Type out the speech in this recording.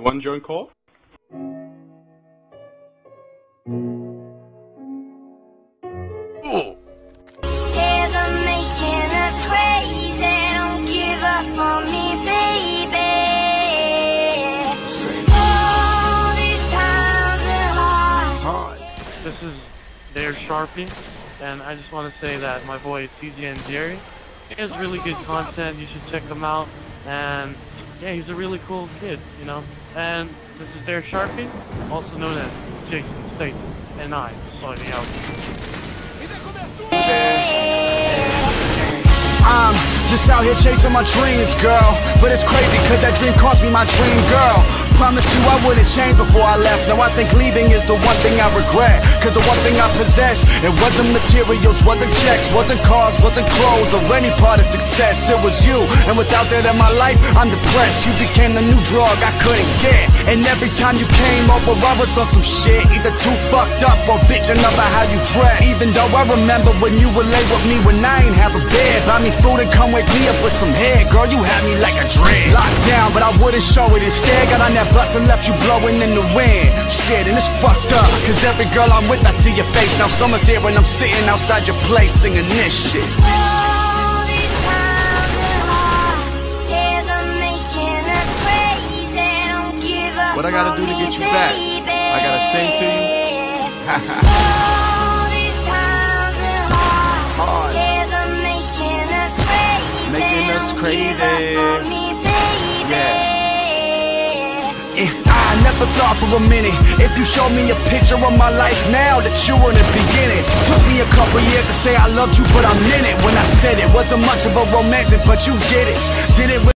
One joint call? Ooh. Yeah, they're making us crazy. Don't give up on me, baby. All these times are hard. This is Dare Sharpie, and I just want to say that my boy TJ and Jerry, he has really good content. You should check him out. And yeah, he's a really cool kid, you know. And this is Dare Sharpie, also known as Jason Statham, and I signing out. I'm just out here chasing my dreams, girl. But it's crazy cause that dream cost me my dream, girl. Promise you I wouldn't change before I left. Now I think leaving is the one thing I regret. Cause the one thing I possess, it wasn't materials, wasn't checks, wasn't cars, wasn't clothes, or any part of success. It was you, and without that in my life, I'm depressed. You became the new drug I couldn't get. And every time you came over, I was on some shit, either too fucked up or bitching about how you dress. Even though I remember when you would lay with me when I ain't have a bed, buy me food and come wake me up with some head. Girl, you had me like a dread. Locked down, but I wouldn't show it. Instead, got on that bus and left you blowing in the wind. Shit, and it's fucked up, cause every girl I'm with, I see your face. Now summer's here and I'm sitting outside your place singing this shit. All these times are hard. Yeah, they're making us crazy. Don't give up. What I gotta do to get you back? I gotta sing to you? All these times are hard. Hard. Yeah, they're making us crazy. Making us Don't crazy. give up on me, baby. Yeah. I never thought for a minute, if you showed me a picture of my life now, that you were in the beginning. Took me a couple years to say I loved you, but I meant it. When I said it, wasn't much of a romantic, but you get it. Did it